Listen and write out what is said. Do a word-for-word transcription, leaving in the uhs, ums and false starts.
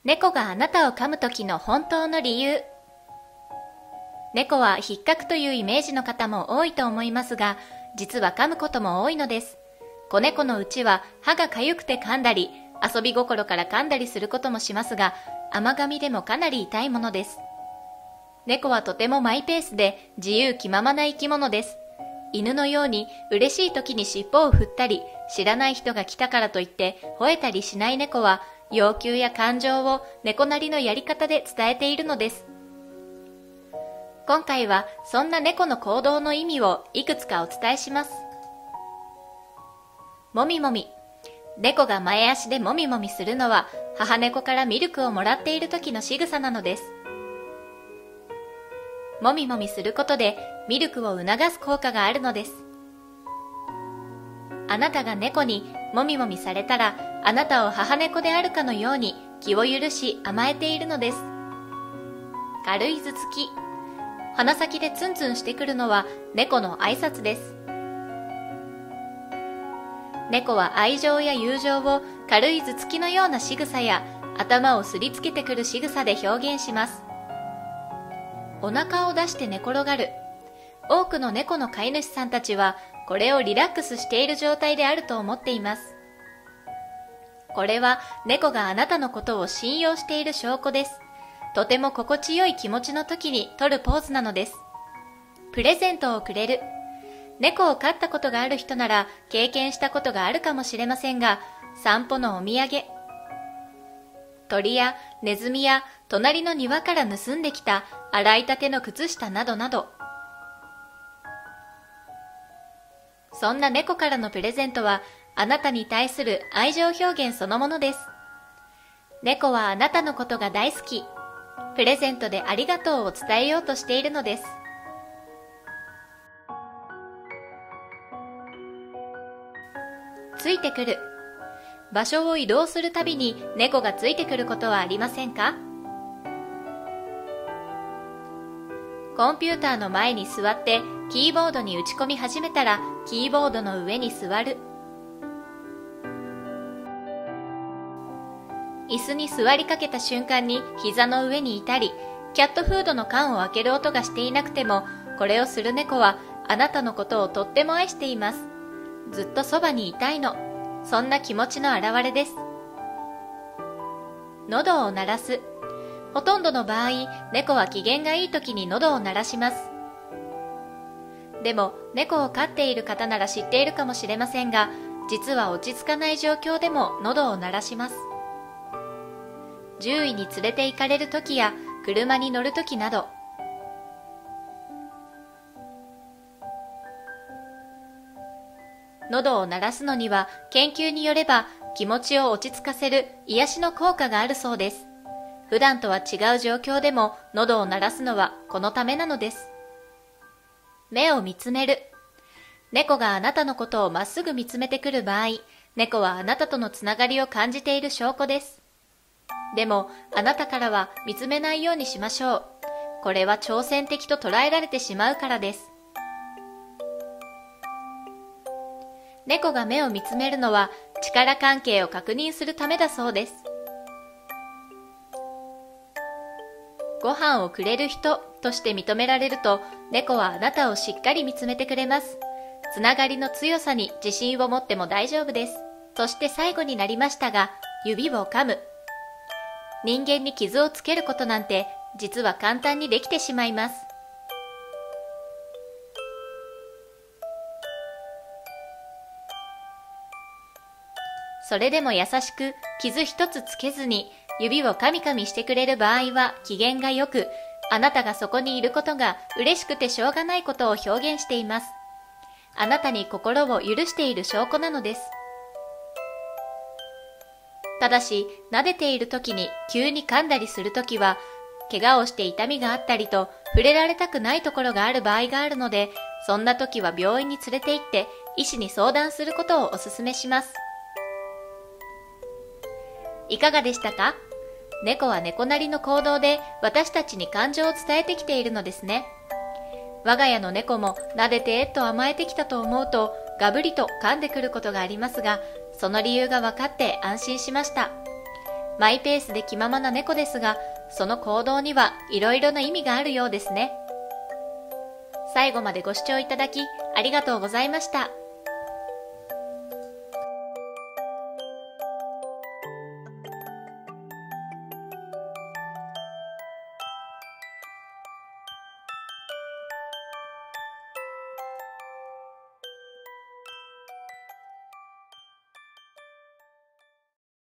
猫があなたを噛む時の本当の理由。猫は引っかくというイメージの方も多いと思いますが、実は噛むことも多いのです。子猫のうちは歯がかゆくて噛んだり、遊び心から噛んだりすることもしますが、甘噛みでもかなり痛いものです。猫はとてもマイペースで自由気ままな生き物です。犬のように嬉しい時に尻尾を振ったり、知らない人が来たからといって吠えたりしない猫は、要求や感情を猫なりのやり方で伝えているのです。今回はそんな猫の行動の意味をいくつかお伝えします。もみもみ。猫が前足でもみもみするのは、母猫からミルクをもらっている時の仕草なのです。もみもみすることでミルクを促す効果があるのです。あなたが猫にもみもみされたら、あなたを母猫であるかのように気を許し甘えているのです。軽い頭突き。鼻先でツンツンしてくるのは猫の挨拶です。猫は愛情や友情を軽い頭突きのような仕草や頭をすりつけてくる仕草で表現します。お腹を出して寝転がる。多くの猫の飼い主さんたちはこれをリラックスしている状態であると思っています。これは猫があなたのことを信用している証拠です。とても心地よい気持ちの時に取るポーズなのです。プレゼントをくれる。猫を飼ったことがある人なら経験したことがあるかもしれませんが、散歩のお土産。鳥やネズミや隣の庭から盗んできた洗いたての靴下などなど。そんな猫からのプレゼントはあなたに対する愛情表現そのものです。猫はあなたのことが大好き。プレゼントでありがとうを伝えようとしているのです。ついてくる。場所を移動するたびに猫がついてくることはありませんか？コンピューターの前に座ってキーボードに打ち込み始めたらキーボードの上に座る。椅子に座りかけた瞬間に膝の上にいたり、キャットフードの缶を開ける音がしていなくても、これをする猫はあなたのことをとっても愛しています。ずっとそばにいたいの。そんな気持ちの表れです。喉を鳴らす。ほとんどの場合、猫は機嫌がいい時に喉を鳴らします。でも、猫を飼っている方なら知っているかもしれませんが、実は落ち着かない状況でも喉を鳴らします。獣医に連れて行かれる時や車に乗る時など。喉を鳴らすのには研究によれば気持ちを落ち着かせる癒しの効果があるそうです。普段とは違う状況でも喉を鳴らすのはこのためなのです。目を見つめる。猫があなたのことをまっすぐ見つめてくる場合、猫はあなたとのつながりを感じている証拠です。でも、あなたからは見つめないようにしましょう。これは挑戦的と捉えられてしまうからです。猫が目を見つめるのは力関係を確認するためだそうです。ご飯をくれる人として認められると、猫はあなたをしっかり見つめてくれます。つながりの強さに自信を持っても大丈夫です。そして最後になりましたが、指を噛む。人間に傷をつけることなんて実は簡単にできてしまいます。それでも優しく傷一つつけずに指を噛み噛みしてくれる場合は機嫌が良く、あなたがそこにいることが嬉しくてしょうがないことを表現しています。あなたに心を許している証拠なのです。ただし、撫でている時に急に噛んだりするときは、怪我をして痛みがあったりと触れられたくないところがある場合があるので、そんな時は病院に連れて行って医師に相談することをお勧めします。いかがでしたか？猫は猫なりの行動で私たちに感情を伝えてきているのですね。我が家の猫も撫でてと甘えてきたと思うとガブリと噛んでくることがありますが、その理由が分かって安心しました。 マイペースで気ままな猫ですが、その行動にはいろいろな意味があるようですね。最後までご視聴いただきありがとうございました。